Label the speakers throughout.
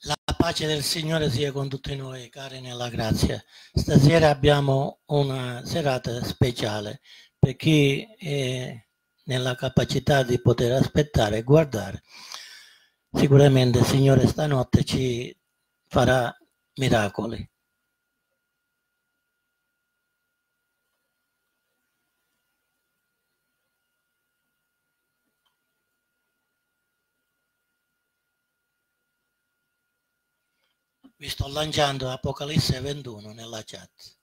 Speaker 1: La pace del Signore sia con tutti noi, cari nella grazia. Stasera abbiamo una serata speciale per chi è nella capacità di poter aspettare e guardare. Sicuramente il Signore stanotte ci farà miracoli. Vi sto lanciando Apocalisse 21 nella chat.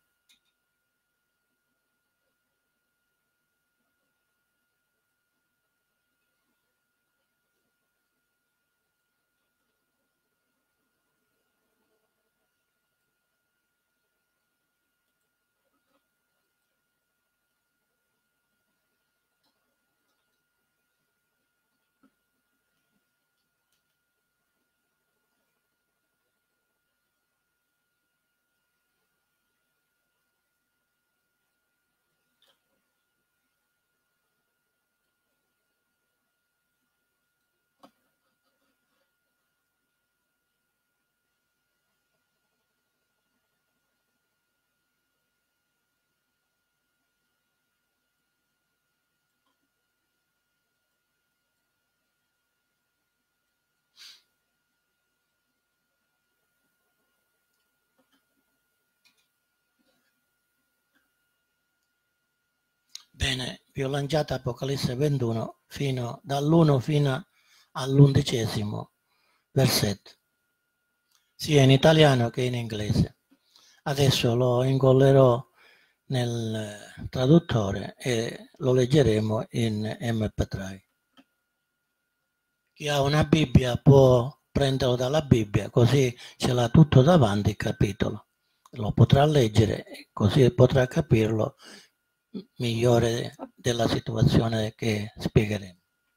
Speaker 1: Bene, vi ho lanciato Apocalisse 21 dall'1 fino all'11 versetto, sia in italiano che in inglese. Adesso lo ingollerò nel traduttore e lo leggeremo in MP3. Chi ha una Bibbia può prenderlo dalla Bibbia, così ce l'ha tutto davanti il capitolo. Lo potrà leggere, così potrà capirlo migliore della situazione che spiegheremo.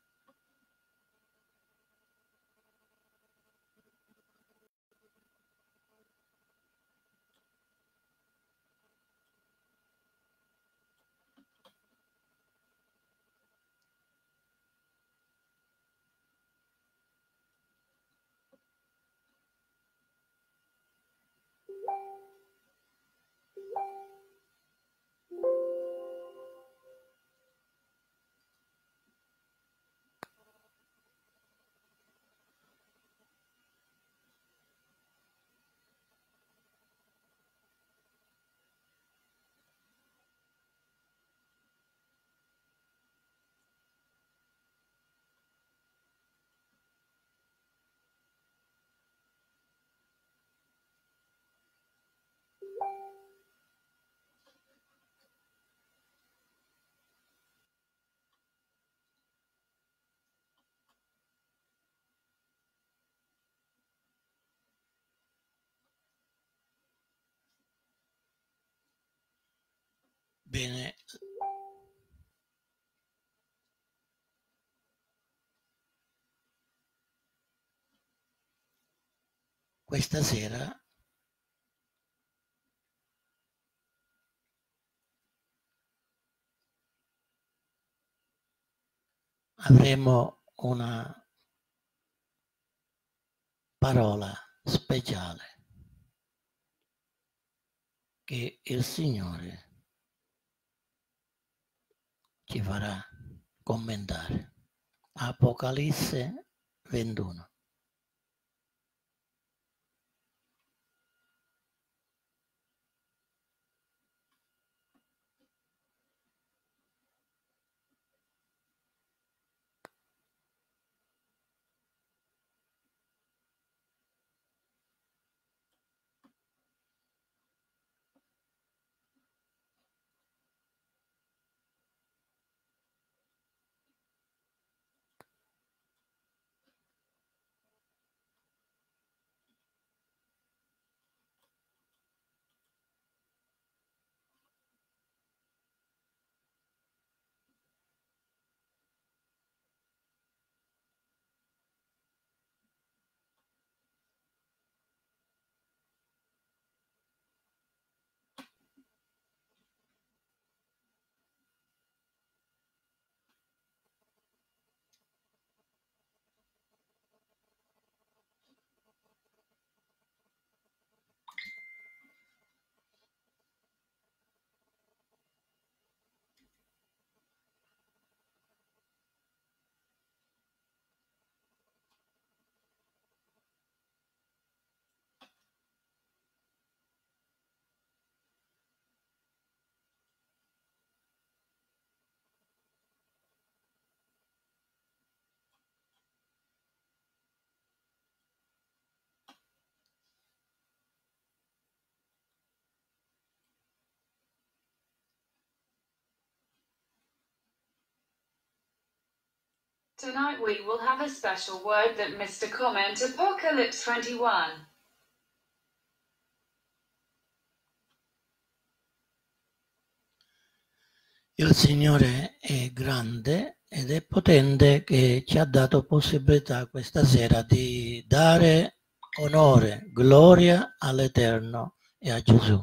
Speaker 1: Bene, questa sera avremo una parola speciale che il Signore ci farà commentare. Apocalisse 21.
Speaker 2: Tonight we will have a special word that Mr. Comment Apocalypse 21.
Speaker 1: Il Signore è grande ed è potente, che ci ha dato possibilità questa sera di dare onore, gloria all'Eterno e a Gesù.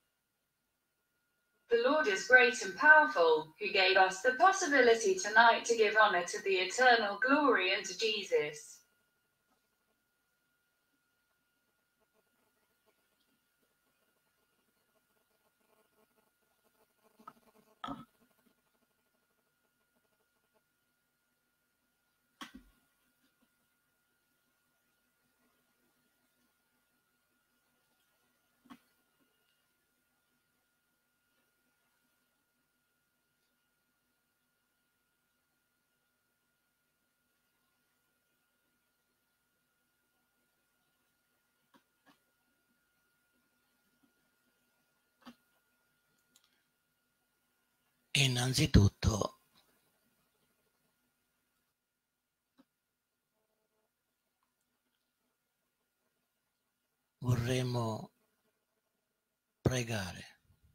Speaker 2: The Lord is great and powerful, who gave us the possibility tonight to give honor to the eternal glory and to Jesus.
Speaker 1: Innanzitutto vorremmo pregare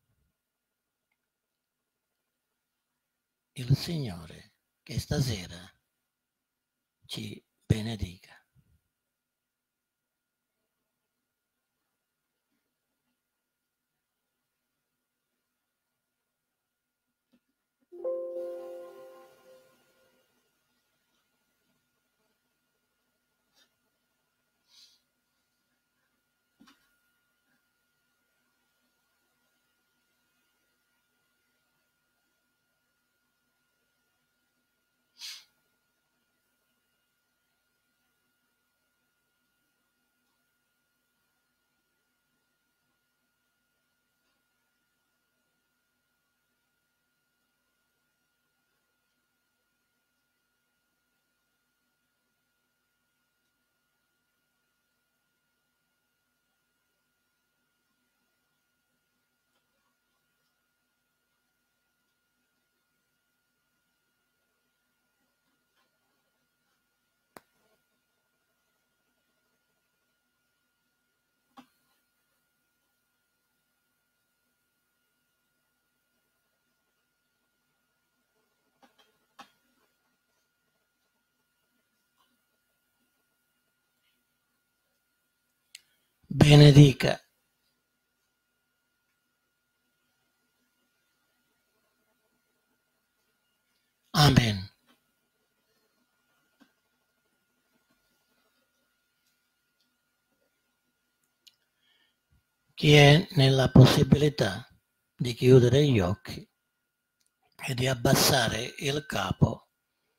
Speaker 1: il Signore che stasera ci benedica. Benedica. Amen. Chi è nella possibilità di chiudere gli occhi e di abbassare il capo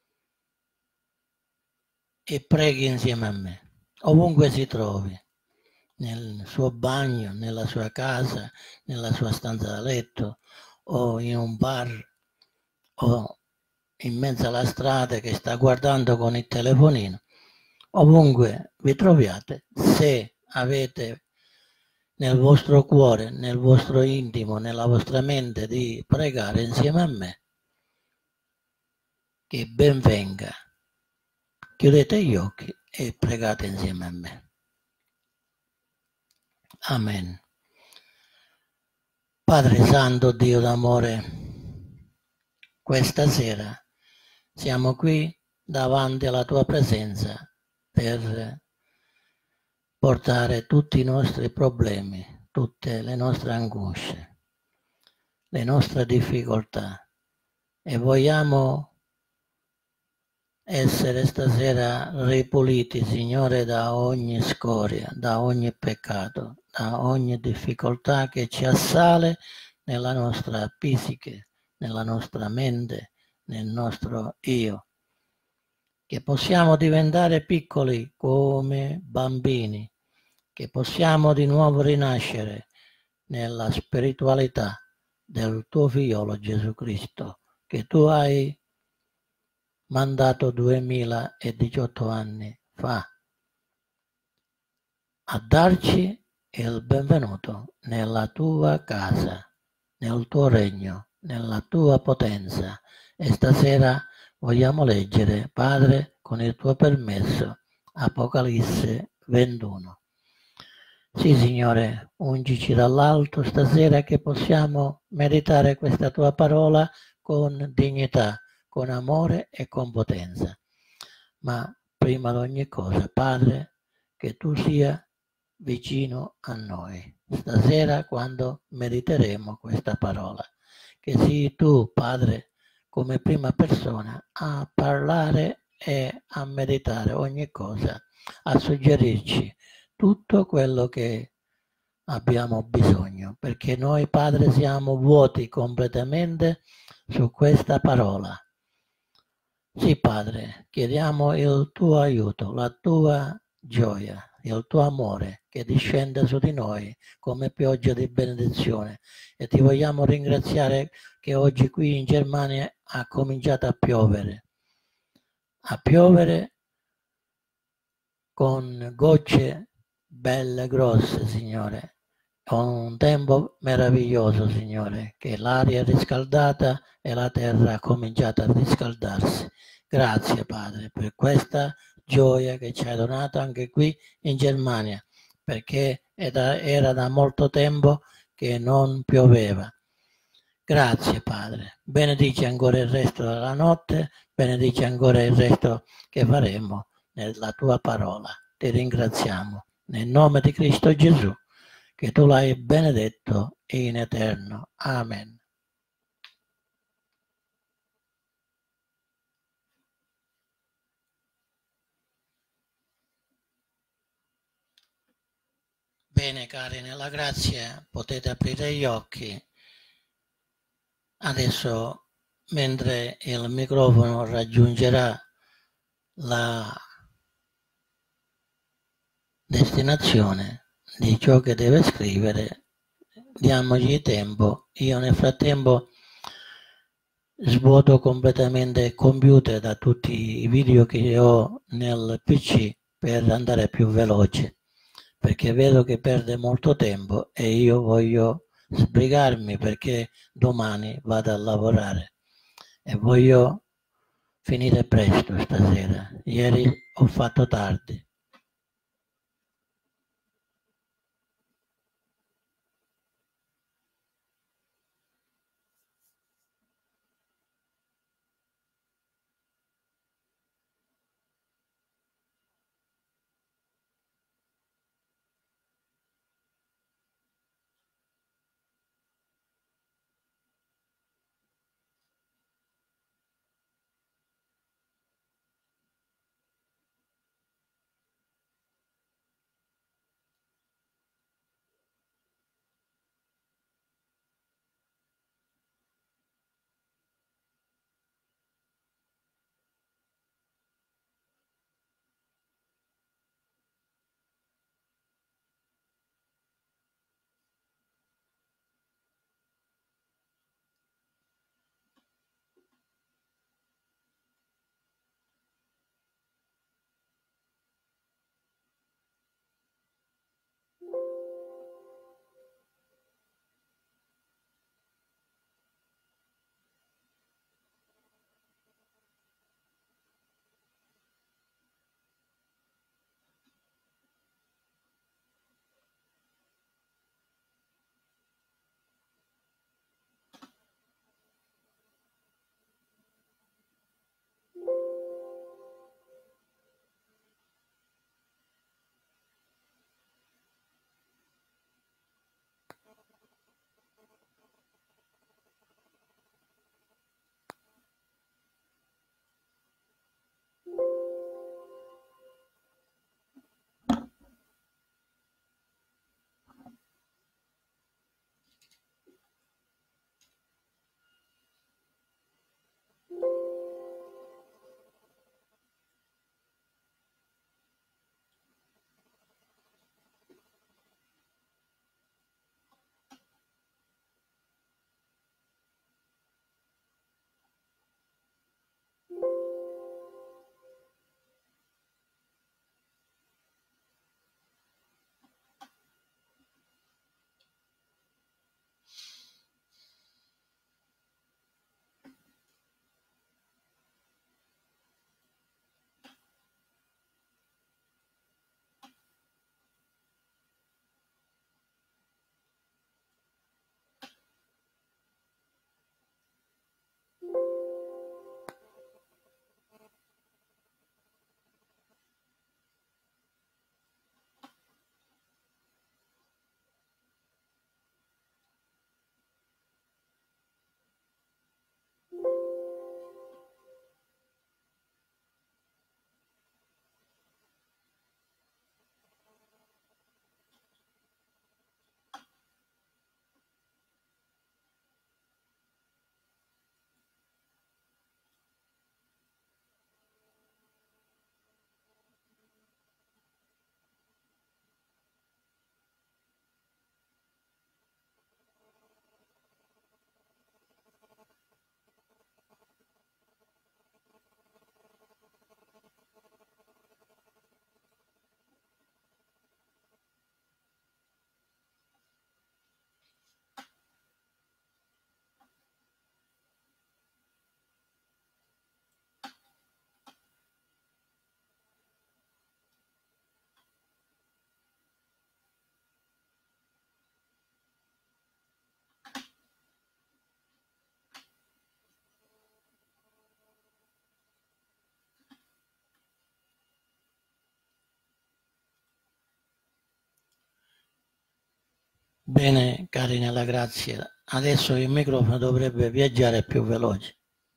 Speaker 1: e preghi insieme a me, ovunque si trovi, nel suo bagno, nella sua casa, nella sua stanza da letto, o in un bar, o in mezzo alla strada che sta guardando con il telefonino. Ovunque vi troviate, se avete nel vostro cuore, nel vostro intimo, nella vostra mente di pregare insieme a me, che ben venga. Chiudete gli occhi e pregate insieme a me. Amen. Padre Santo, Dio d'amore, questa sera siamo qui davanti alla tua presenza per portare tutti i nostri problemi, tutte le nostre angosce, le nostre difficoltà, e vogliamo essere stasera ripuliti, Signore, da ogni scoria, da ogni peccato, da ogni difficoltà che ci assale nella nostra psiche, nella nostra mente, nel nostro io, che possiamo diventare piccoli come bambini, che possiamo di nuovo rinascere nella spiritualità del tuo figliolo Gesù Cristo, che tu hai mandato 2018 anni fa a darci il benvenuto nella tua casa, nel tuo regno, nella tua potenza. E stasera vogliamo leggere, Padre, con il tuo permesso, Apocalisse 21. Sì, Signore, ungici dall'alto stasera che possiamo meditare questa tua parola con dignità, con amore e con potenza. Ma prima di ogni cosa, Padre, che tu sia vicino a noi. Stasera quando mediteremo questa parola, che sii tu, Padre, come prima persona a parlare e a meditare ogni cosa, a suggerirci tutto quello che abbiamo bisogno, perché noi, Padre, siamo vuoti completamente su questa parola. Sì, Padre, chiediamo il tuo aiuto, la tua gioia, il tuo amore che discenda su di noi come pioggia di benedizione e ti vogliamo ringraziare che oggi qui in Germania ha cominciato a piovere con gocce belle grosse, Signore, con un tempo meraviglioso, Signore, che l'aria è riscaldata e la terra ha cominciato a riscaldarsi. Grazie, Padre, per questa gioia che ci hai donato anche qui in Germania, perché era da molto tempo che non pioveva. Grazie, Padre. Benedici ancora il resto della notte, benedici ancora il resto che faremo nella tua parola. Ti ringraziamo nel nome di Cristo Gesù, che tu l'hai benedetto in eterno. Amen. Bene, cari, nella grazia potete aprire gli occhi. Adesso, mentre il microfono raggiungerà la destinazione di ciò che deve scrivere, diamogli tempo. Io nel frattempo svuoto completamente il computer da tutti i video che ho nel PC per andare più veloce, perché vedo che perde molto tempo e io voglio sbrigarmi perché domani vado a lavorare e voglio finire presto stasera. Ieri ho fatto tardi. Bene, cari nella grazia, adesso il microfono dovrebbe viaggiare più veloce.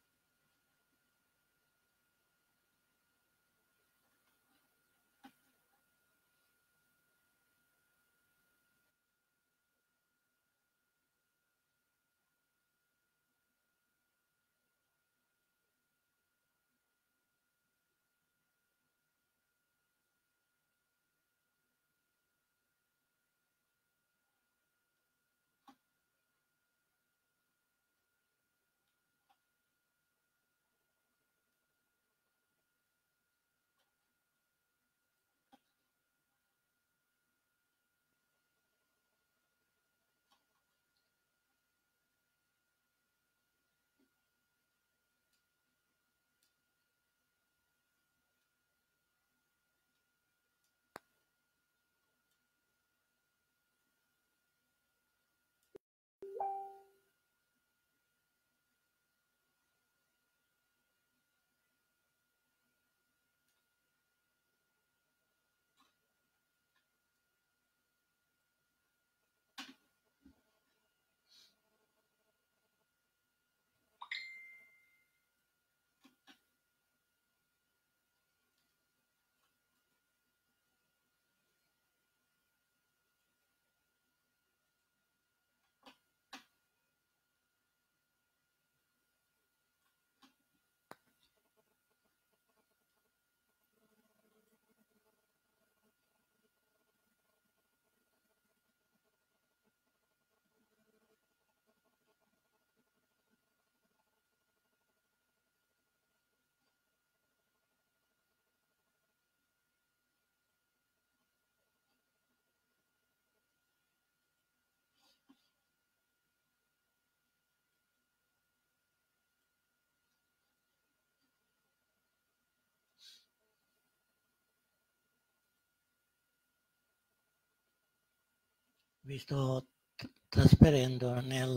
Speaker 1: Vi sto trasferendo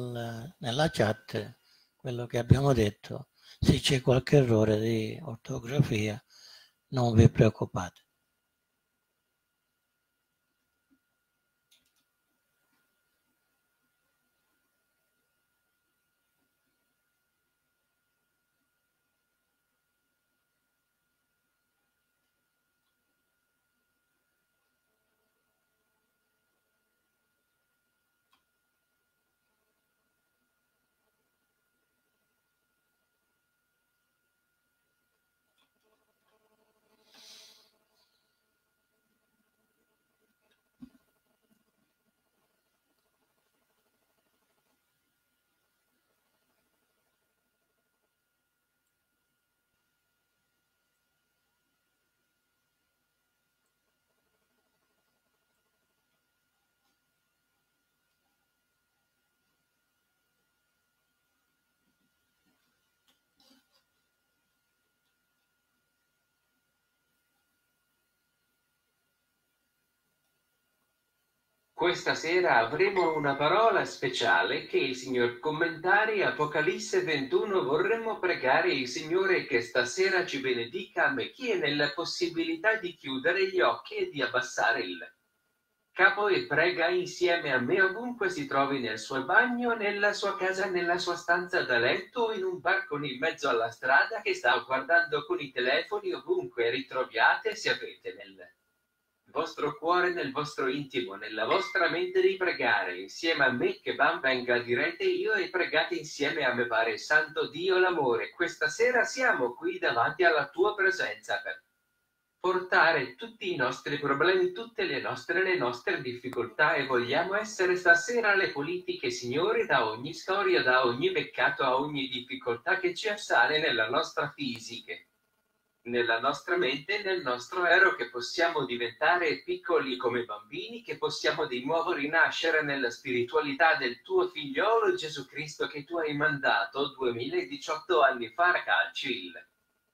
Speaker 1: nella chat quello che abbiamo detto. Se c'è qualche errore di ortografia, non vi preoccupate.
Speaker 3: Questa sera avremo una parola speciale che il signor Commentari Apocalisse 21 vorremmo pregare il Signore che stasera ci benedica a me chi è nella possibilità di chiudere gli occhi e di abbassare il capo e prega insieme a me ovunque si trovi nel suo bagno, nella sua casa, nella sua stanza da letto o in un bar con in mezzo alla strada che sta guardando con i telefoni ovunque ritroviate se avete nel vostro cuore, nel vostro intimo, nella vostra mente di pregare insieme a me che ben venga direte io e pregate insieme a me pare santo Dio l'amore. Questa sera siamo qui davanti alla tua presenza per portare tutti i nostri problemi, tutte le nostre difficoltà e vogliamo essere stasera le politiche, Signore, da ogni storia, da ogni peccato, a ogni difficoltà che ci assale nella nostra fisica, nella nostra mente, nel nostro ero, che possiamo diventare piccoli come bambini, che possiamo di nuovo rinascere nella spiritualità del tuo figliolo Gesù Cristo che tu hai mandato 2018 anni fa a calci il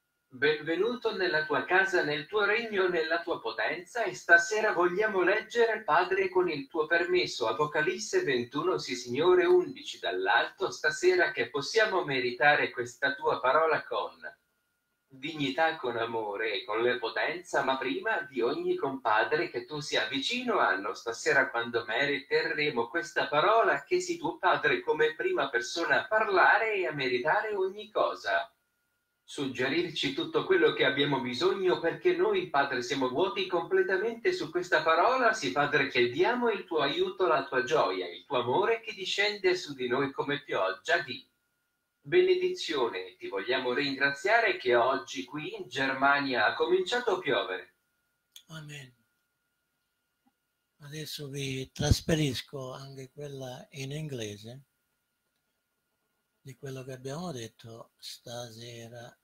Speaker 3: benvenuto nella tua casa, nel tuo regno, nella tua potenza, e stasera vogliamo leggere, Padre, con il tuo permesso, Apocalisse 21, sì Signore, 11 dall'alto, stasera che possiamo meritare questa tua parola con dignità con amore e con le potenza, ma prima di ogni compadre che tu sia vicino anno. Stasera quando meriteremo questa parola, che sia tuo padre come prima persona a parlare e a meritare ogni cosa. Suggerirci tutto quello che abbiamo bisogno, perché noi, Padre, siamo vuoti completamente su questa parola. Sì, Padre, chiediamo il tuo aiuto, la tua gioia, il tuo amore che discende su di noi come pioggia di benedizione. Ti vogliamo ringraziare che oggi qui in Germania ha cominciato a piovere.
Speaker 1: Amen. Adesso vi trasferisco anche quella in inglese di quello che abbiamo detto stasera.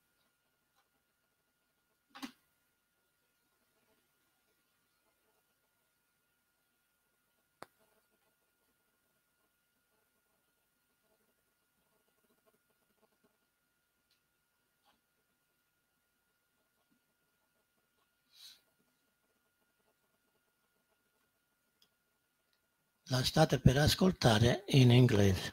Speaker 1: La state per ascoltare in inglese.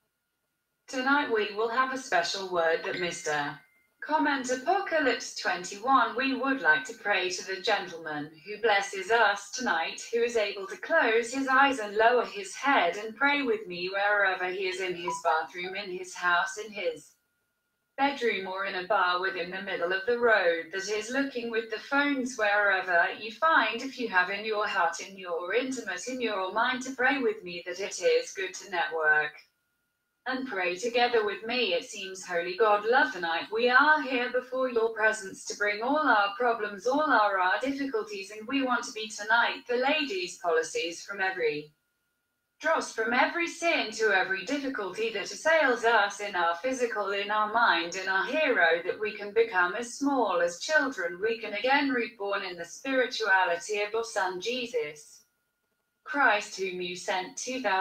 Speaker 2: Tonight we will have a special word that Mr. Comment Apocalypse 21. We would like to pray to the gentleman who blesses us tonight, who is able to close his eyes and lower his head and pray with me wherever he is, in his bathroom, in his house, in his bedroom, or in a bar within the middle of the road, that is looking with the phones, wherever you find, if you have in your heart, in your intimate, in your mind, to pray with me, that it is good to network and pray together with me. It seems holy God love tonight. We are here before your presence to bring all our problems, all our difficulties, and we want to be tonight the ladies' policies from every dross, from every sin to every difficulty that assails us in our physical, in our mind, in our hero, that we can become as small as children. We can again reborn in the spirituality of your Son Jesus Christ, whom you sent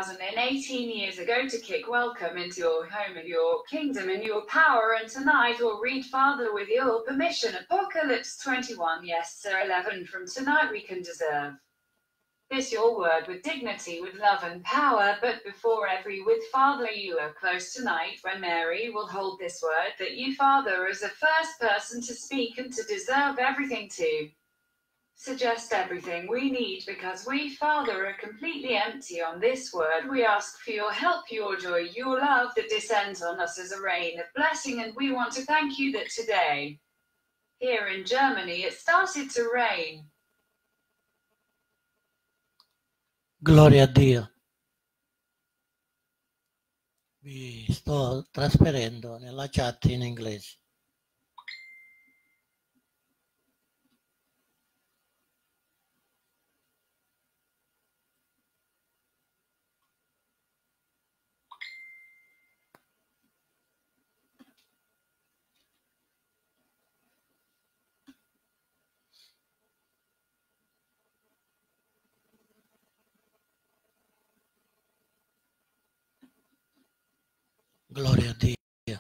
Speaker 2: 2018 years ago to kick welcome into your home, in your kingdom, in your power. And tonight we'll read, Father, with your permission, Apocalypse 21. Yes, sir, 11. From tonight we can deserve this your word with dignity, with love and power, but before every with Father you are close tonight, when Mary will hold this word, that you, Father, as the first person to speak and to deserve everything, to suggest everything we need, because we, Father, are completely empty on this word. We ask for your help, your joy, your love that descends on us as a rain of blessing, and we want to thank you that today, here in Germany, it started to rain.
Speaker 1: Gloria a Dio. Vi sto trasferendo nella chat in inglese. Gloria a Dio.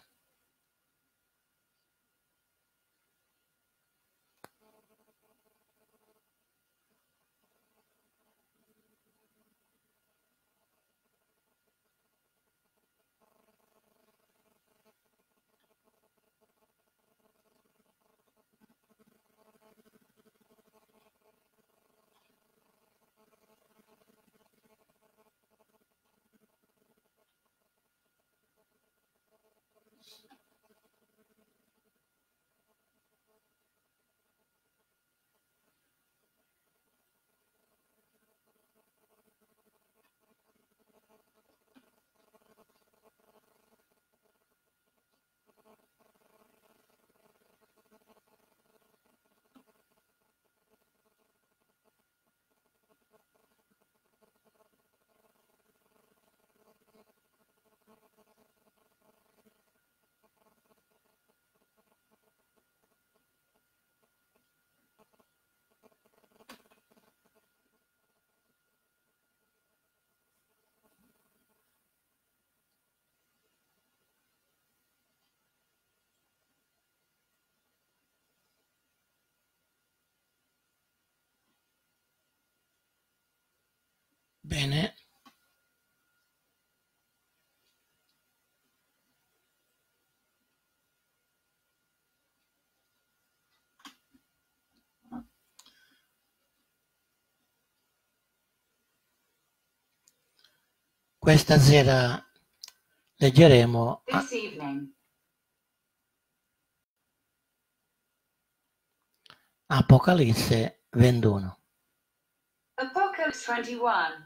Speaker 1: Bene. Questa sera leggeremo
Speaker 2: This evening,
Speaker 1: Apocalisse 21.
Speaker 2: Apocalypse 21.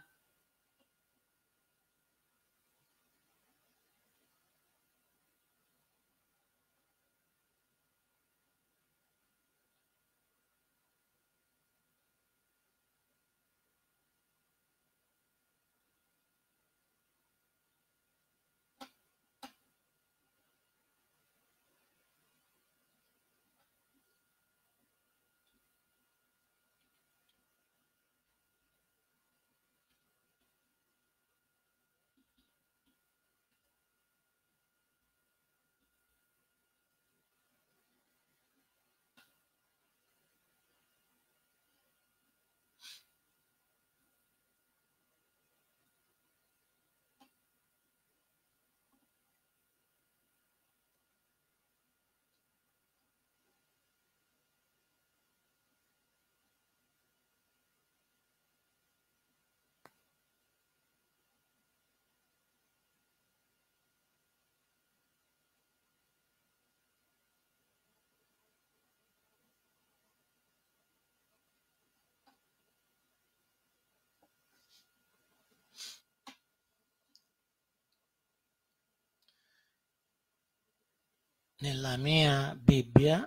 Speaker 1: Nella mia Bibbia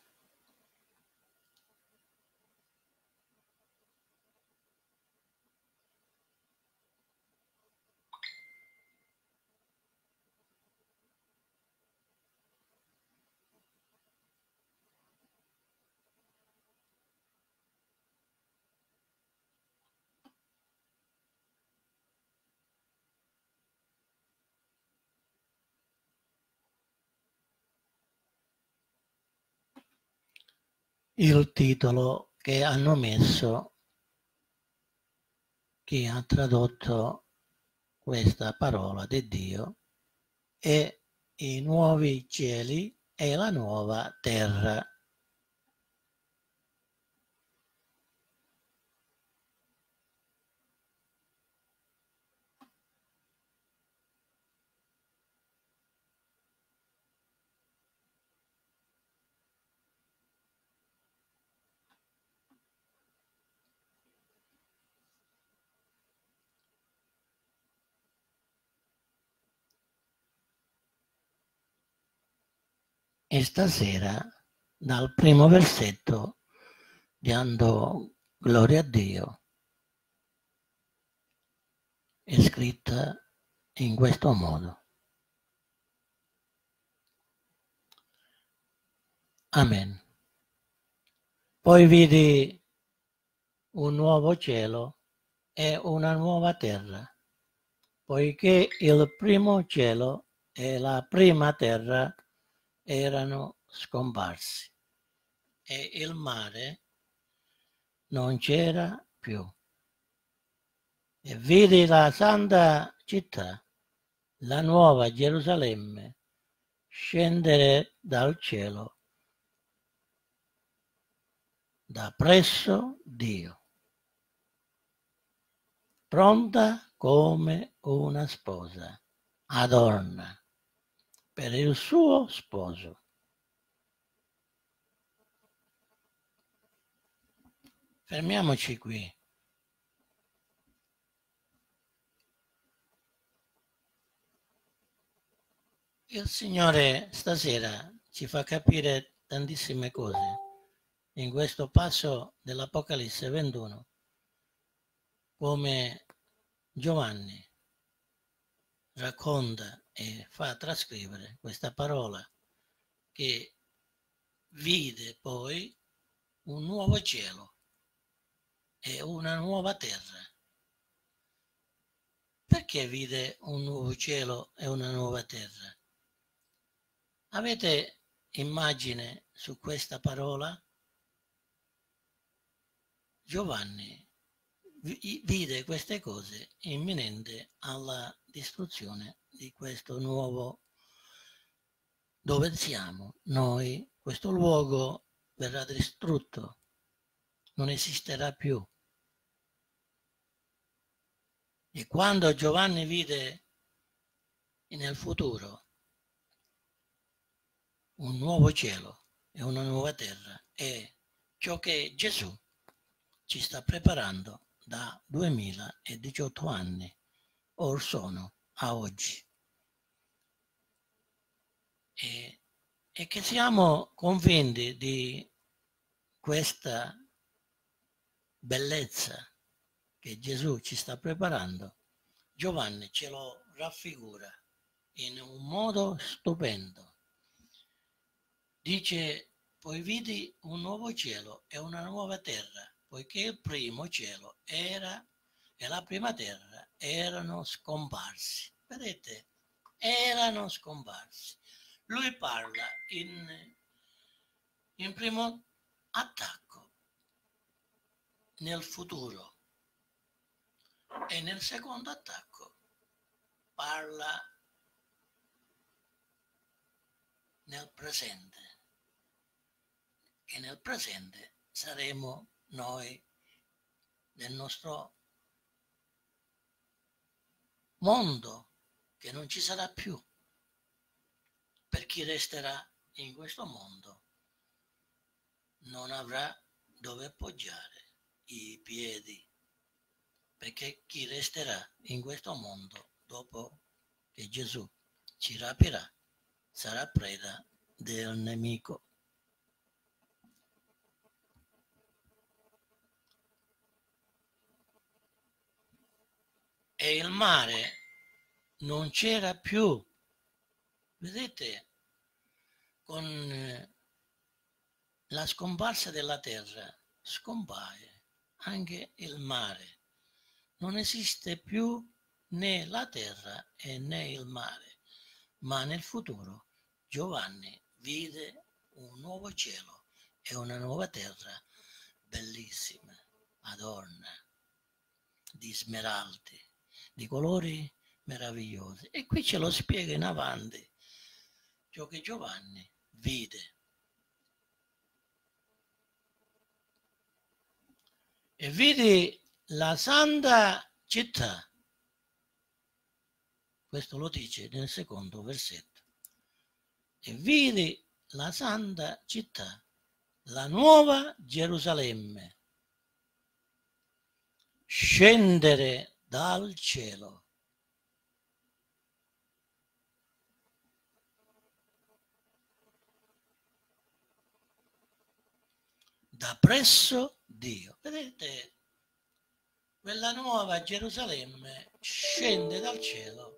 Speaker 1: il titolo che hanno messo chi ha tradotto questa parola di Dio è i nuovi cieli e la nuova terra. E stasera, dal primo versetto, dando gloria a Dio, è scritta in questo modo. Amen. Poi vidi un nuovo cielo e una nuova terra, poiché il primo cielo e la prima terra erano scomparsi e il mare non c'era più. E vidi la santa città, la nuova Gerusalemme, scendere dal cielo, da presso Dio, pronta come una sposa, adorna per il suo sposo. Fermiamoci qui. Il Signore stasera ci fa capire tantissime cose in questo passo dell'Apocalisse 21, come Giovanni racconta e fa trascrivere questa parola che vide poi un nuovo cielo e una nuova terra. Perché vide un nuovo cielo e una nuova terra? Avete immagine su questa parola? Giovanni vide queste cose imminente alla distruzione di questo nuovo dove siamo noi. Questo luogo verrà distrutto, non esisterà più. E quando Giovanni vide nel futuro un nuovo cielo e una nuova terra, è ciò che Gesù ci sta preparando da 2018 anni, or sono a oggi. E che siamo convinti di questa bellezza che Gesù ci sta preparando. Giovanni ce lo raffigura in un modo stupendo. Dice: poi vidi un nuovo cielo e una nuova terra, poiché il primo cielo e la prima terra erano scomparsi. Vedete? Erano scomparsi. Lui parla in primo attacco nel futuro e nel secondo attacco parla nel presente. E nel presente saremo noi nel nostro mondo che non ci sarà più. Per chi resterà in questo mondo non avrà dove appoggiare i piedi, perché chi resterà in questo mondo dopo che Gesù ci rapirà sarà preda del nemico. E il mare non c'era più. Vedete, con la scomparsa della terra scompare anche il mare. Non esiste più né la terra né il mare, ma nel futuro Giovanni vide un nuovo cielo e una nuova terra bellissima, adorna, di smeraldi, di colori meravigliosi. E qui ce lo spiega in avanti ciò che Giovanni vide. E vidi la santa città. Questo lo dice nel secondo versetto. E vidi la santa città, la nuova Gerusalemme, scendere dal cielo, da presso Dio. Vedete, quella nuova Gerusalemme scende dal cielo.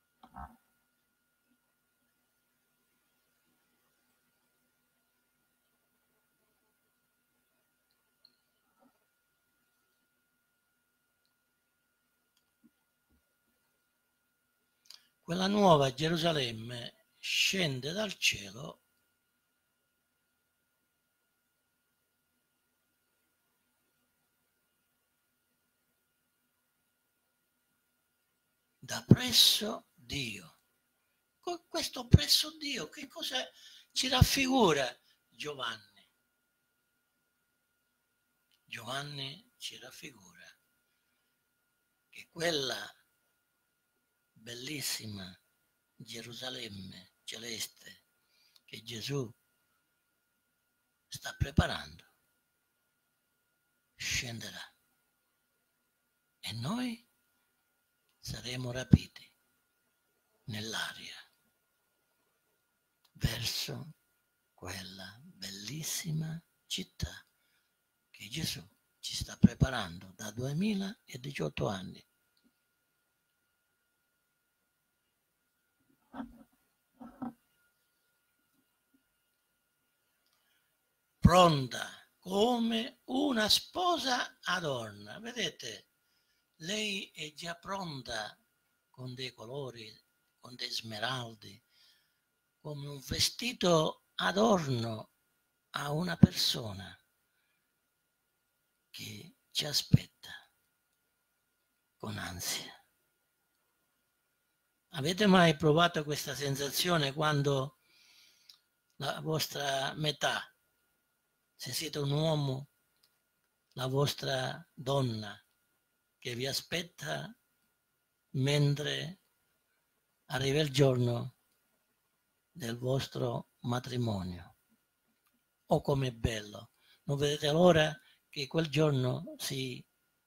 Speaker 1: Quella nuova Gerusalemme scende dal cielo da presso Dio. Questo presso Dio, che cosa ci raffigura Giovanni? Giovanni ci raffigura che quella bellissima Gerusalemme celeste che Gesù sta preparando scenderà e noi saremo rapiti nell'aria verso quella bellissima città che Gesù ci sta preparando da 2018 anni. Pronta come una sposa adorna. Vedete, lei è già pronta con dei colori, con dei smeraldi, come un vestito adorno a una persona che ci aspetta con ansia. Avete mai provato questa sensazione quando la vostra metà, se siete un uomo, la vostra donna che vi aspetta mentre arriva il giorno del vostro matrimonio. Oh, com'è bello! Non vedete l'ora che quel giorno si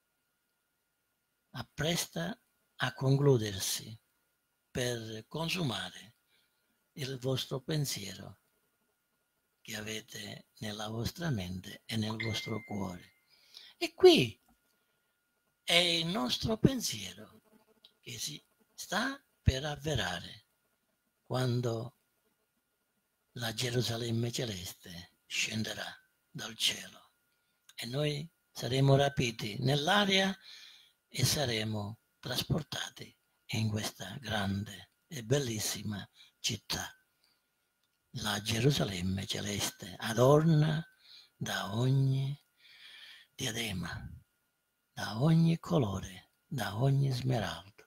Speaker 1: appresta a concludersi per consumare il vostro pensiero che avete nella vostra mente e nel vostro cuore. E qui è il nostro pensiero che si sta per avverare quando la Gerusalemme celeste scenderà dal cielo e noi saremo rapiti nell'aria e saremo trasportati in questa grande e bellissima città. La Gerusalemme celeste, adorna da ogni diadema, da ogni colore, da ogni smeraldo.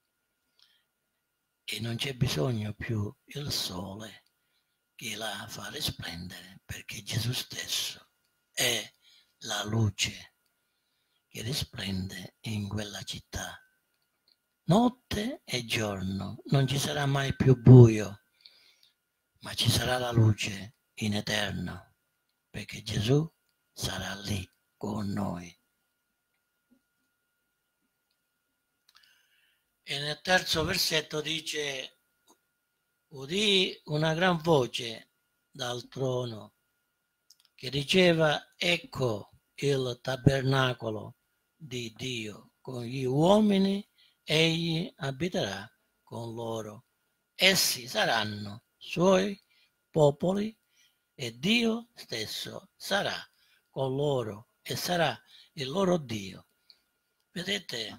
Speaker 1: E non c'è bisogno più il sole che la fa risplendere, perché Gesù stesso è la luce che risplende in quella città. Notte e giorno, non ci sarà mai più buio, ma ci sarà la luce in eterno, perché Gesù sarà lì con noi. E nel terzo versetto dice: udì una gran voce dal trono che diceva: ecco il tabernacolo di Dio con gli uomini, egli abiterà con loro. Essi saranno suoi popoli e Dio stesso sarà con loro e sarà il loro Dio. Vedete,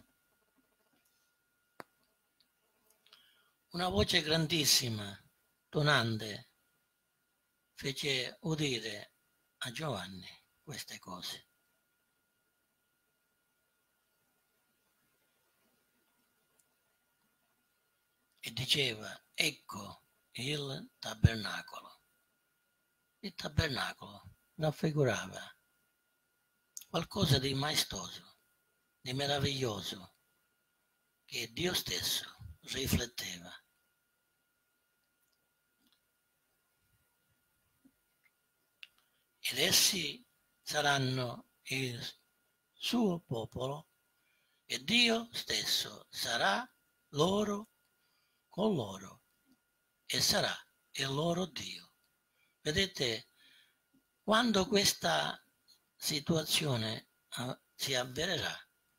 Speaker 1: una voce grandissima, tonante, fece udire a Giovanni queste cose. E diceva: ecco il tabernacolo. Il tabernacolo raffigurava qualcosa di maestoso, di meraviglioso, che Dio stesso rifletteva. Ed essi saranno il suo popolo e Dio stesso sarà loro con loro e sarà il loro Dio. Vedete, quando questa situazione si avvererà,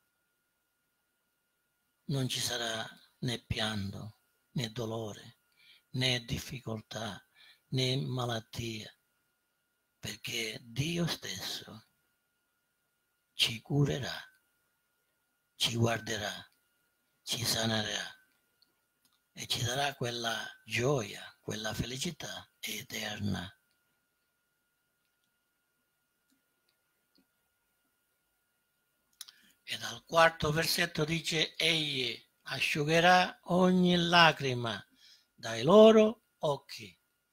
Speaker 1: non ci sarà né pianto, né dolore, né difficoltà, né malattia, perché Dio stesso ci curerà, ci guarderà, ci sanerà e ci darà quella gioia, quella felicità eterna. E dal quarto versetto dice: egli asciugherà ogni lacrima dai loro occhi.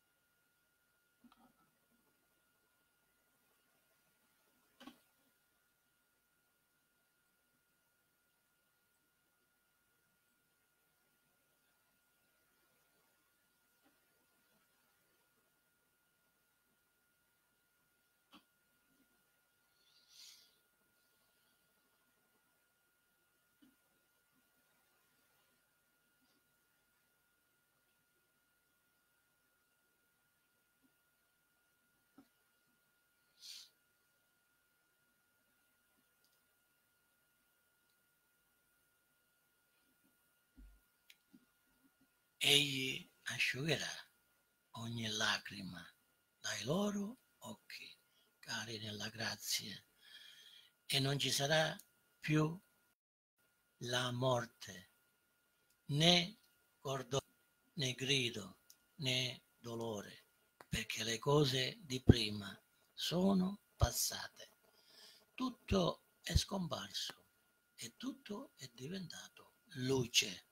Speaker 1: Egli asciugherà ogni lacrima dai loro occhi, cari nella grazia, e non ci sarà più la morte, né cordoglio, né grido, né dolore, perché le cose di prima sono passate. Tutto è scomparso e tutto è diventato luce.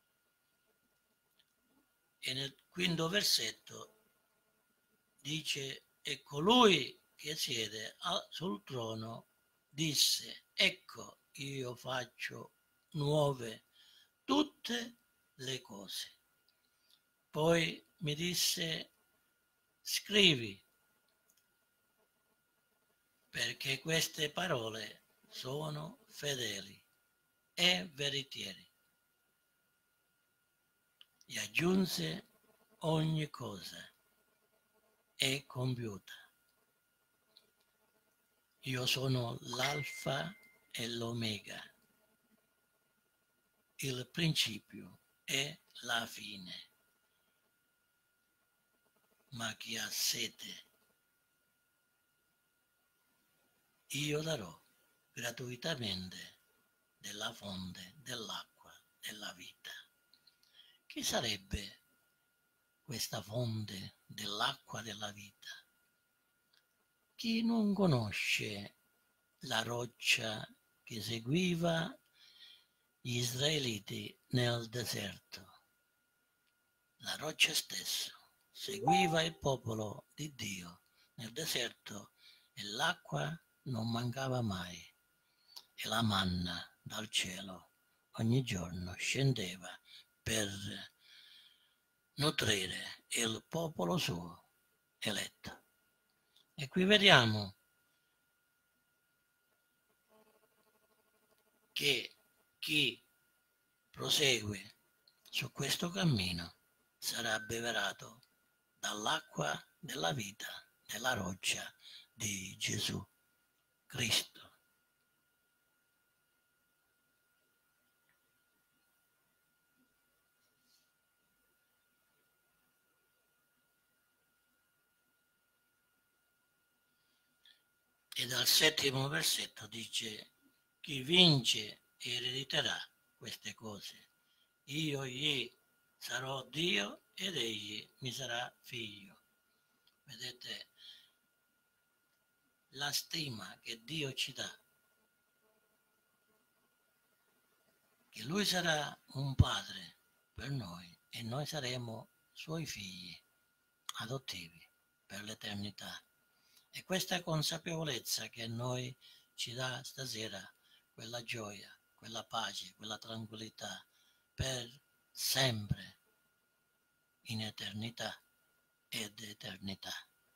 Speaker 1: E nel quinto versetto dice: e colui che siede sul trono disse: ecco, io faccio nuove tutte le cose. Poi mi disse: scrivi, perché queste parole sono fedeli e veritiere. E aggiunse: ogni cosa è compiuta. Io sono l'alfa e l'omega, il principio e la fine. Ma chi ha sete, io darò gratuitamente della fonte dell'acqua della vita. Chi sarebbe questa fonte dell'acqua della vita? Chi non conosce la roccia che seguiva gli israeliti nel deserto? La roccia stessa seguiva il popolo di Dio nel deserto e l'acqua non mancava mai. E la manna dal cielo ogni giorno scendeva per nutrire il popolo suo eletto. E qui vediamo che chi prosegue su questo cammino sarà abbeverato dall'acqua della vita, della roccia di Gesù Cristo. E dal 7° versetto dice: chi vince erediterà queste cose. Io gli sarò Dio ed egli mi sarà figlio. Vedete la stima che Dio ci dà, che Lui sarà un padre per noi e noi saremo suoi figli adottivi per l'eternità. E questa consapevolezza che noi ci dà stasera, quella gioia, quella pace, quella tranquillità per sempre, in eternità ed eternità.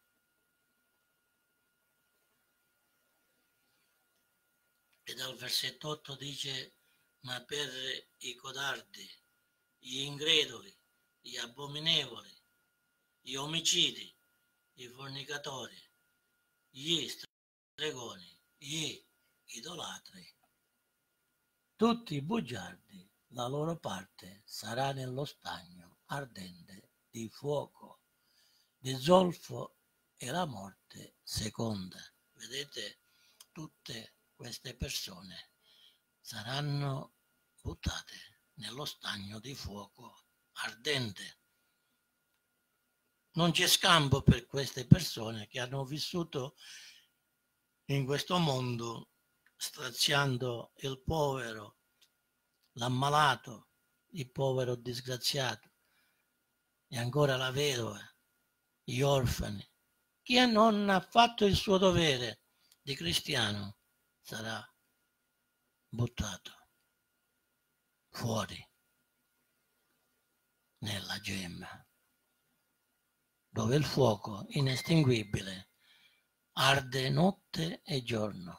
Speaker 1: E dal versetto 8 dice: ma per i codardi, gli increduli, gli abominevoli, gli omicidi, i fornicatori, gli stregoni, gli idolatri, tutti i bugiardi, la loro parte sarà nello stagno ardente di fuoco, di zolfo e la morte seconda. Vedete, tutte queste persone saranno buttate nello stagno di fuoco ardente. Non c'è scampo per queste persone che hanno vissuto in questo mondo straziando il povero, l'ammalato, il povero disgraziato e ancora la vedova, gli orfani. Chi non ha fatto il suo dovere di cristiano sarà buttato fuori nella gemma, dove il fuoco inestinguibile arde notte e giorno.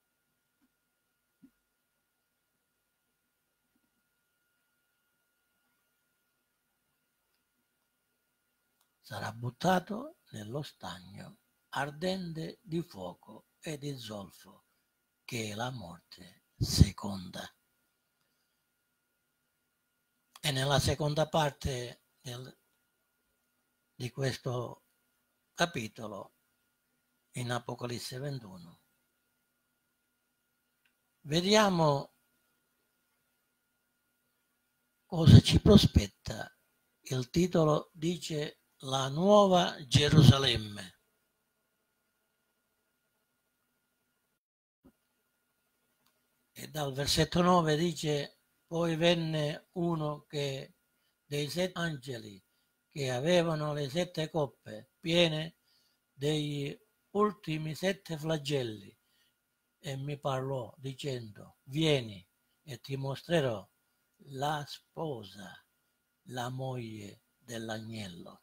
Speaker 1: Sarà buttato nello stagno ardente di fuoco e di zolfo, che è la morte seconda. E nella seconda parte di questo capitolo, in Apocalisse 21, vediamo cosa ci prospetta. Il titolo dice la nuova Gerusalemme. E dal versetto 9 dice: poi venne uno dei 7 angeli che avevano le 7 coppe piene degli ultimi 7 flagelli e mi parlò dicendo: vieni e ti mostrerò la sposa, la moglie dell'agnello.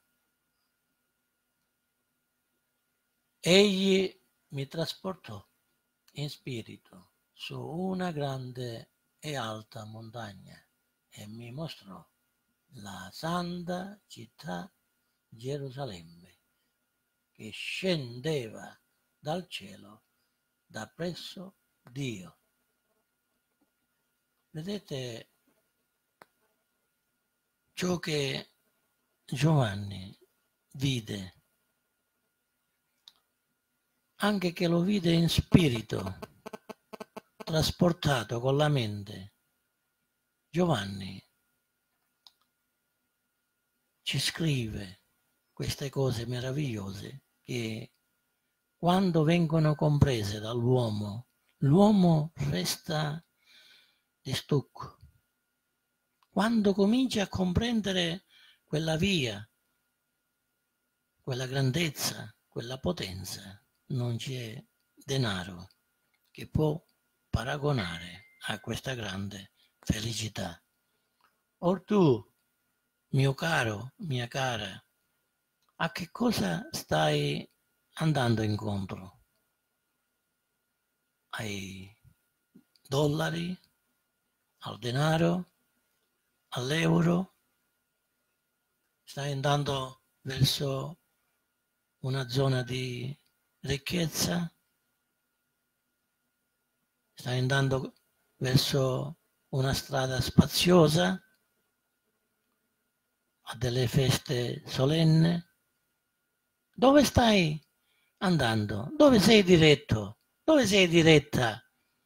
Speaker 1: Egli mi trasportò in spirito su una grande e alta montagna e mi mostrò la santa città Gerusalemme che scendeva dal cielo da presso Dio. Vedete, ciò che Giovanni vide, anche che lo vide in spirito, trasportato con la mente, Giovanni ci scrive queste cose meravigliose che quando vengono comprese dall'uomo, l'uomo resta di stucco. Quando comincia a comprendere quella via, quella grandezza, quella potenza, non c'è denaro che può paragonare a questa grande felicità. Or tu, mio caro, mia cara, a che cosa stai andando incontro? Ai dollari? Al denaro? All'euro? Stai andando verso una zona di ricchezza? Stai andando verso una strada spaziosa? A delle feste solenni? Dove stai andando? Dove sei diretto? Dove sei diretta?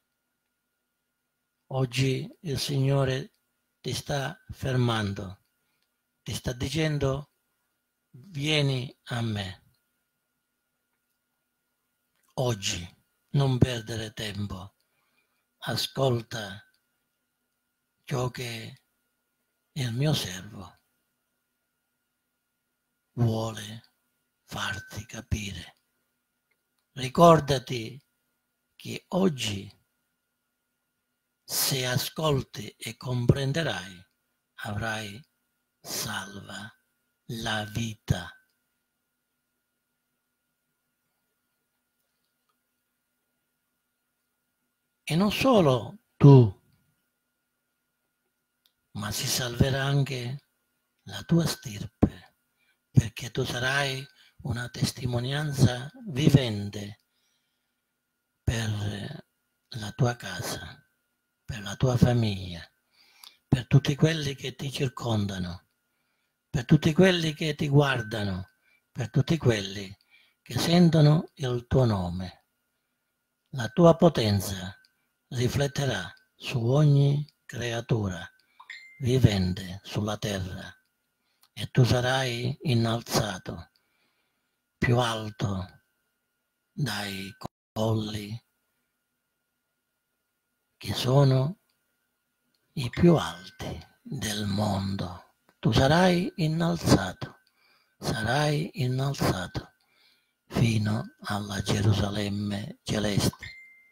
Speaker 1: Oggi il Signore ti sta fermando, ti sta dicendo: vieni a me. Oggi non perdere tempo, ascolta ciò che il mio servo vuole farti capire. Ricordati che oggi, se ascolti e comprenderai, avrai salva la vita. E non solo tu, ma si salverà anche la tua stirpe, perché tu sarai una testimonianza vivente per la tua casa, per la tua famiglia, per tutti quelli che ti circondano, per tutti quelli che ti guardano, per tutti quelli che sentono il tuo nome. La tua potenza rifletterà su ogni creatura vivente sulla terra e tu sarai innalzato più alto dai colli che sono i più alti del mondo. Tu sarai innalzato fino alla Gerusalemme celeste.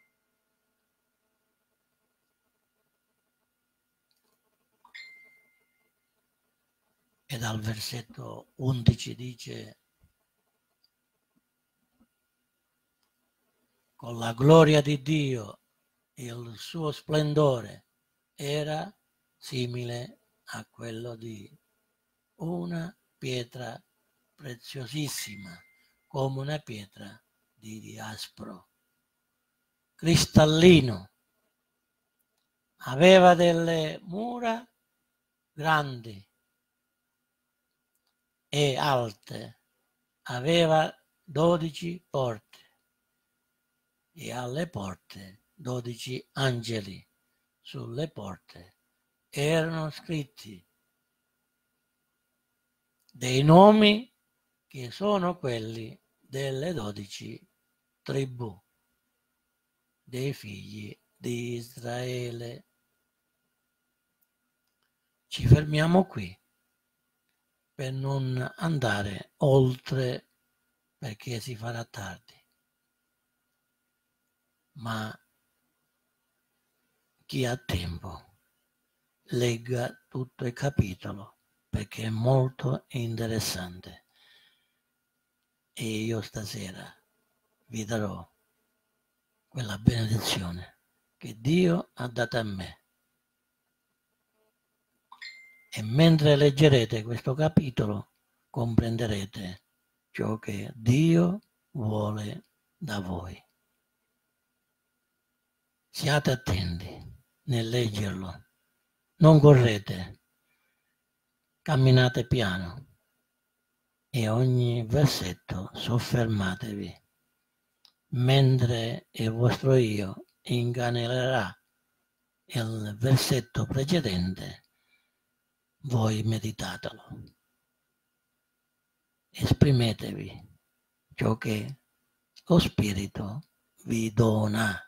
Speaker 1: E dal versetto 11 dice: con la gloria di Dio il suo splendore era simile a quello di una pietra preziosissima, come una pietra di diaspro, cristallino. Aveva delle mura grandi e alte, aveva 12 porte e alle porte 12 angeli. Sulle porte erano scritti dei nomi che sono quelli delle 12 tribù dei figli di Israele. Ci fermiamo qui per non andare oltre, perché si farà tardi. Ma chi ha tempo legga tutto il capitolo perché è molto interessante. E io stasera vi darò quella benedizione che Dio ha dato a me. E mentre leggerete questo capitolo comprenderete ciò che Dio vuole da voi. Siate attenti nel leggerlo, non correte, camminate piano e ogni versetto soffermatevi, mentre il vostro io incanelerà il versetto precedente, voi meditatelo. Esprimetevi ciò che lo Spirito vi dona.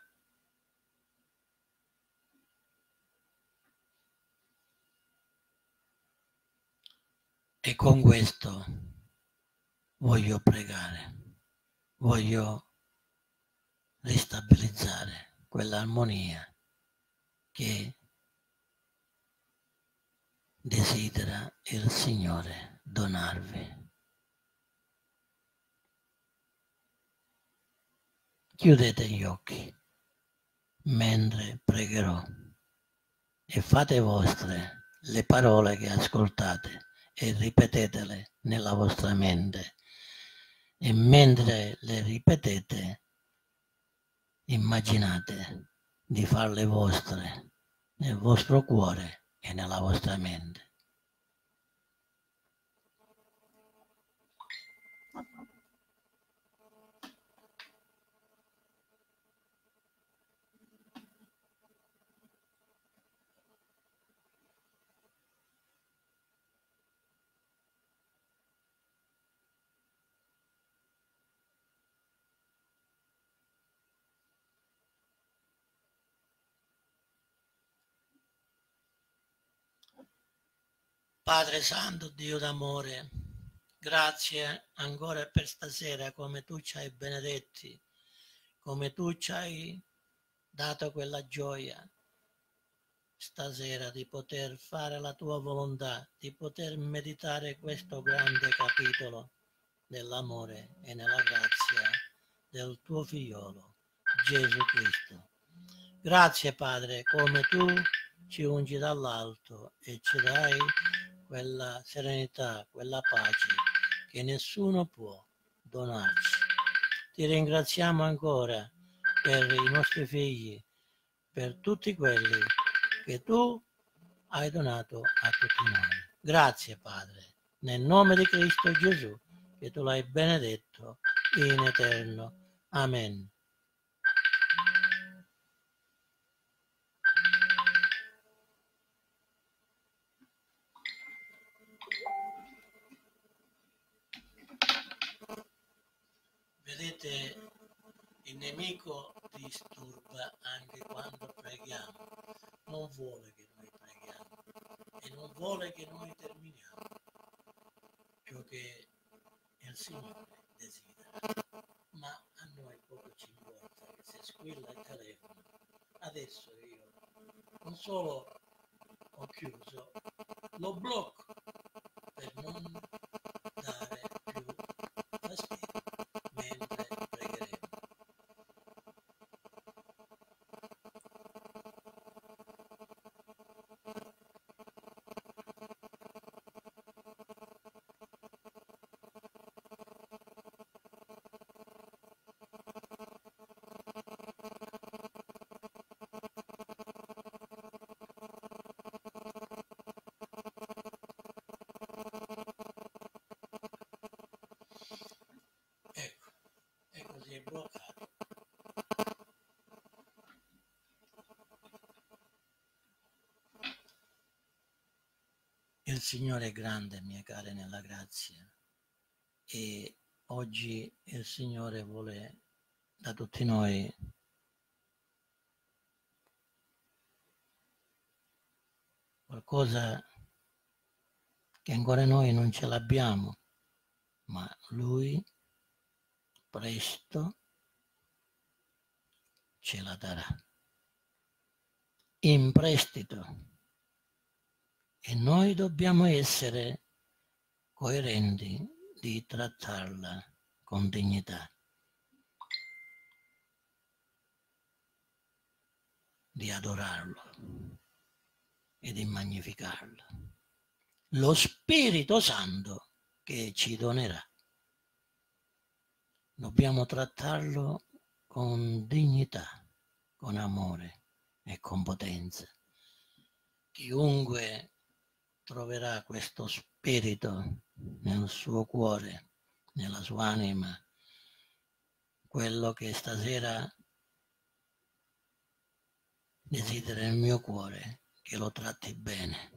Speaker 1: E con questo voglio pregare, voglio ristabilizzare quell'armonia che desidera il Signore donarvi. Chiudete gli occhi mentre pregherò e fate vostre le parole che ascoltate e ripetetele nella vostra mente. E mentre le ripetete, immaginate di farle vostre nel vostro cuore e nella vostra mente. Padre Santo, Dio d'amore, grazie ancora per stasera, come tu ci hai benedetti, come tu ci hai dato quella gioia stasera di poter fare la tua volontà, di poter meditare questo grande capitolo dell'amore e nella grazia del tuo figliolo, Gesù Cristo. Grazie Padre, come tu ci ungi dall'alto e ci dai quella serenità, quella pace che nessuno può donarci. Ti ringraziamo ancora per i nostri figli, per tutti quelli che tu hai donato a tutti noi. Grazie Padre, nel nome di Cristo Gesù, che tu l'hai benedetto in eterno. Amen. Vedete, il nemico disturba anche quando preghiamo, non vuole che noi preghiamo e non vuole che noi terminiamo ciò che il Signore desidera. Ma a noi poco ci importa che se squilla il telefono. Adesso io non solo ho chiuso, lo blocco per non dare più fastidio mentre pregheremo. Ecco, è così è bloccato. Il Signore è grande, mie care, nella grazia, e oggi il Signore vuole da tutti noi qualcosa che ancora noi non ce l'abbiamo, ma Lui presto ce la darà in prestito. e noi dobbiamo essere coerenti di trattarla con dignità, di adorarlo e di magnificarlo. Lo Spirito Santo che ci donerà. Dobbiamo trattarlo con dignità, con amore e con potenza. Chiunque troverà questo spirito nel suo cuore, nella sua anima, quello che stasera desidera il mio cuore, che lo tratti bene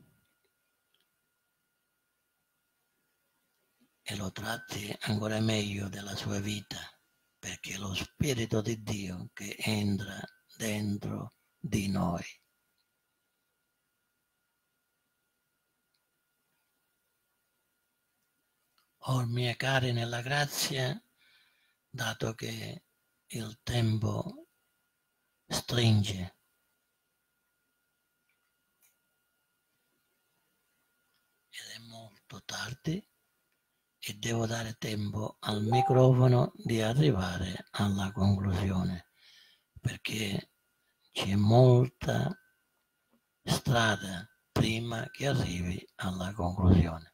Speaker 1: e lo tratti ancora meglio della sua vita, perché è lo Spirito di Dio che entra dentro di noi. Oh, miei cari nella grazia, dato che il tempo stringe ed è molto tardi e devo dare tempo al microfono di arrivare alla conclusione, perché c'è molta strada prima che arrivi alla conclusione.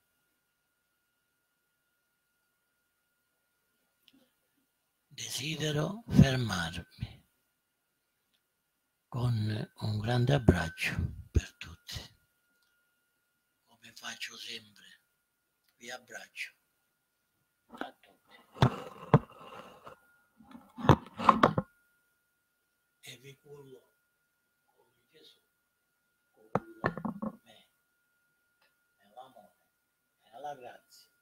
Speaker 1: Desidero fermarmi con un grande abbraccio per tutti. Come faccio sempre, vi abbraccio a tutti e vi cullo come Gesù culla me nell'amore e nella grazia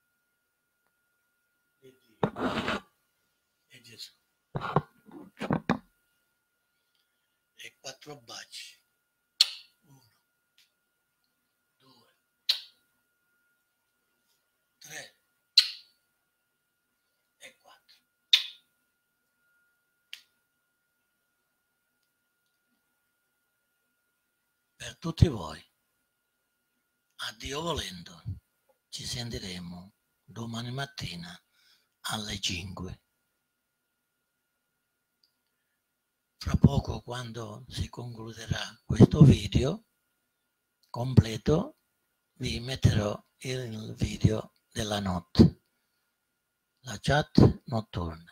Speaker 1: di Dio e Gesù. E 4 baci. 1, 2, 3 e 4. Per tutti voi, a Dio volendo, ci sentiremo domani mattina alle 5. Fra poco, quando si concluderà questo video completo, vi metterò il video della notte, la chat notturna.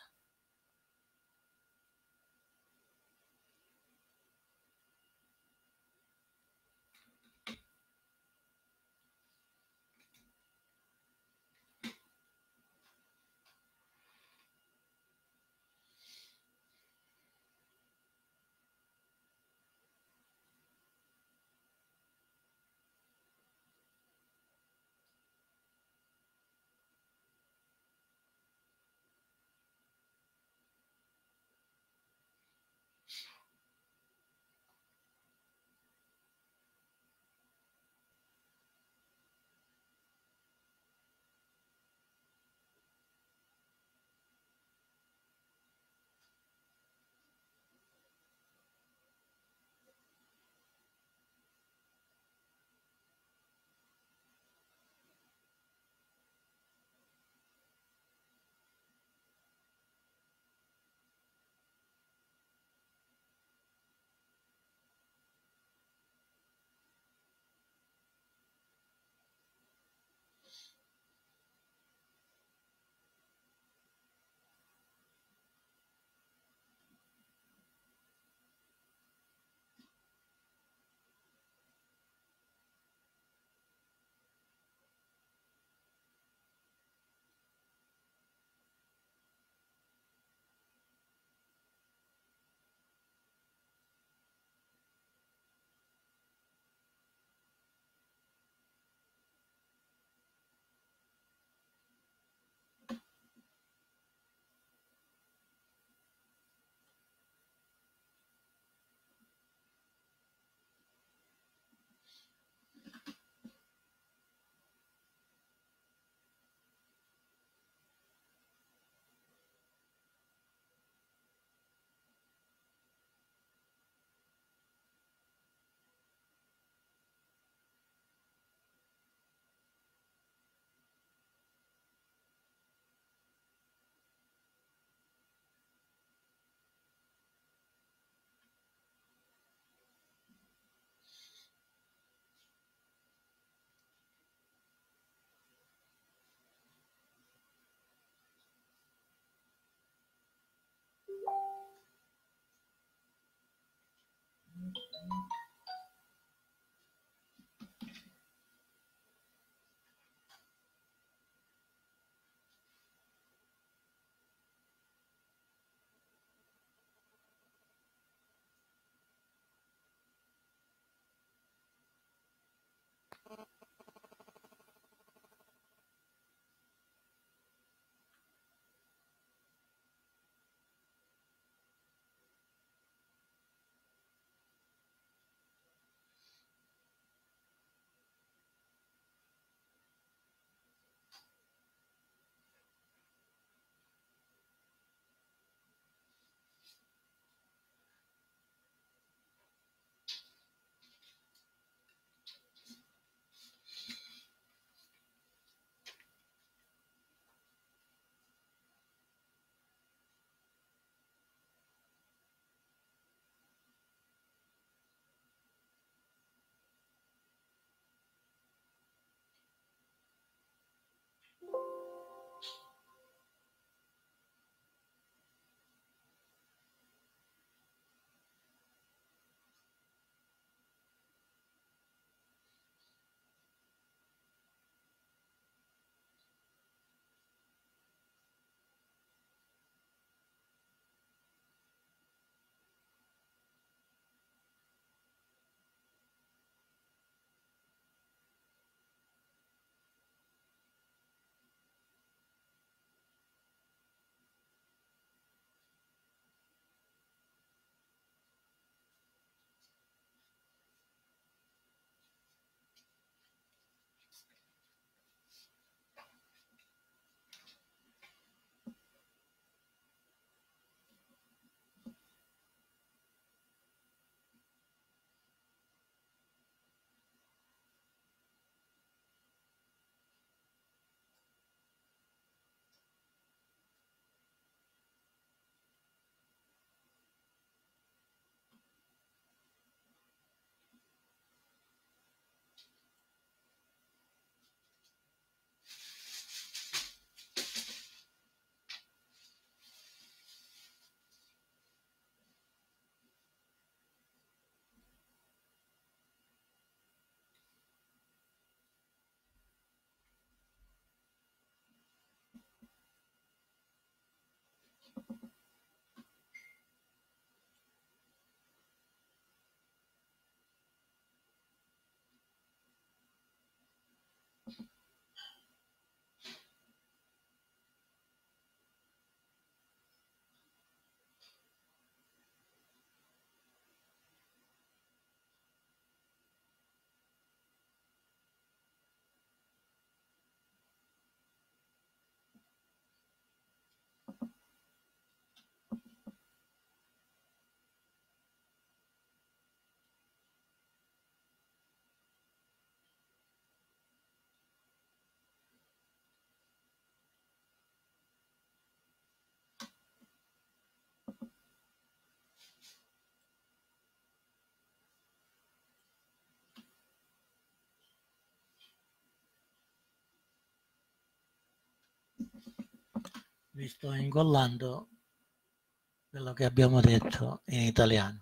Speaker 1: Vi sto incollando quello che abbiamo detto in italiano.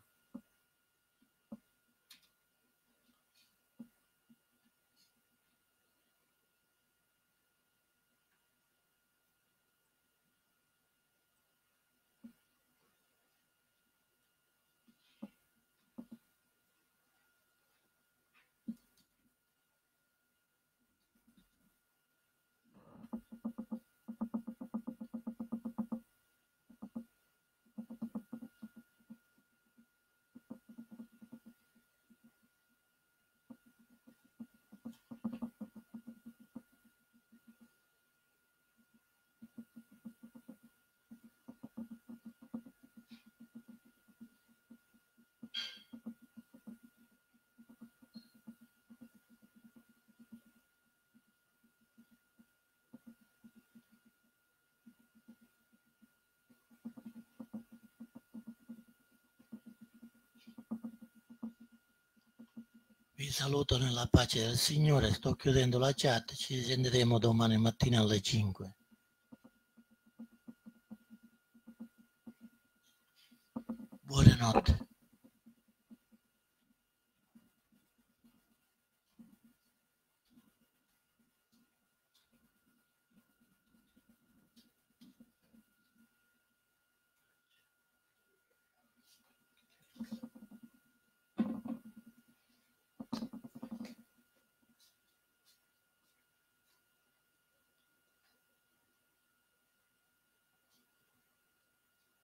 Speaker 1: Vi saluto nella pace del Signore, sto chiudendo la chat, ci sentiremo domani mattina alle 5. Buonanotte.